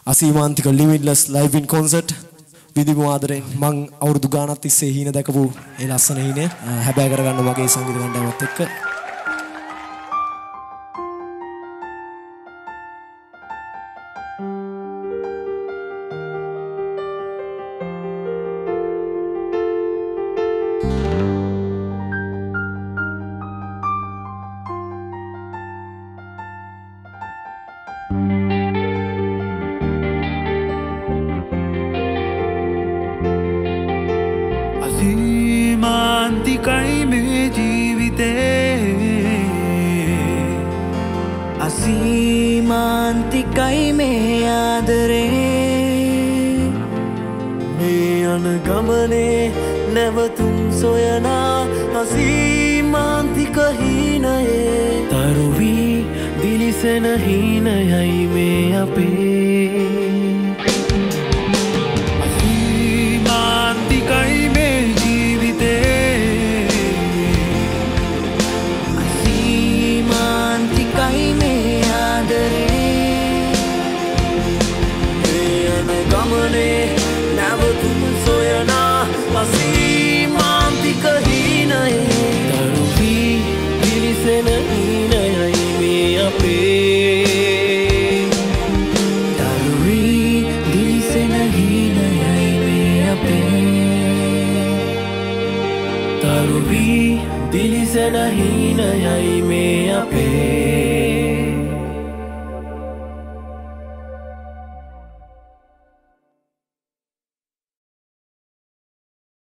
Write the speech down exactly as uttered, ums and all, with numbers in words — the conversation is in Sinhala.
අසීමාන්තික ලිමිට්ලස් ලයිව් ඉන් කොන්සර්ට් විදිමු ආදරෙන් මං අවුරුදු ගානක් තිස්සේ හීන දැකපු ඒ ලස්සන හීනේ හැබෑ කරගන්න මගේ සංගීත කණ්ඩායමත් එක්ක අසීමාන්තිකයි මේ ජීවිතේ අසීමාන්තිකයි මේ ආදරේ මේ යන ගමනේ නැවතුම් සොයනා අසීමාන්තික හීනයේ තරුවී දිලිසෙන හීනයයි මේ අපේ අසීමාන්තිකයි මේ ජීවිතේ අසීමාන්තිකයි මේ ආදරේ මේ යන ගමනේ නැවතුම් සොයනා අසීමාන්තික හීනයේ තරුවී දිලිසෙන හීනයයි මේ අපේ තරුවී දිලිසෙන හීනයයි මේ අපේ තරුවී දිලිසෙන හීනයයි මේ අපේ